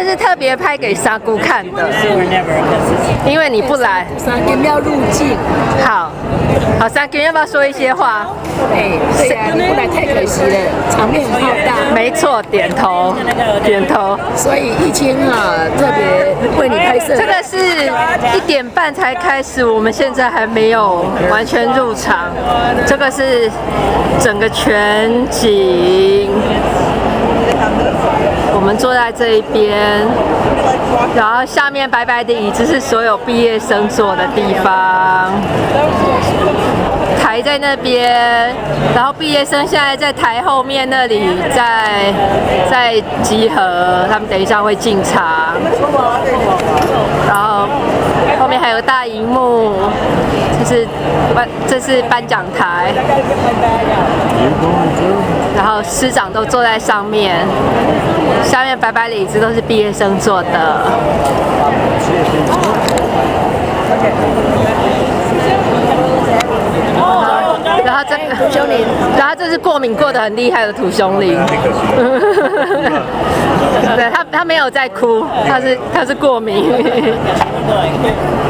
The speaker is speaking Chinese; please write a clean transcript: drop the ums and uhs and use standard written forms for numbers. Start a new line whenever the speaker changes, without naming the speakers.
天是特别拍给沙姑看的，因为你不来。
沙姑要入境。
好，沙姑要不要说一些话？
哎，对呀，你不来太可惜了，场面很浩大。
没错，点头，点头。
所以易清特别为你拍摄。
这个是1点半才开始，我们现在还没有完全入场。这个是整个全景。我们坐在这一边，然后下面白白的椅子是所有毕业生坐的地方，台在那边，然后毕业生现在在台后面那里在集合，他们等一下会进场，然后后面还有大荧幕，这是颁奖台，然后师长都坐在上面。下面白白的椅子都是毕业生坐的。然后土熊林，然后这是过敏过得很厉害的土熊林。对他没有在哭，他是过敏。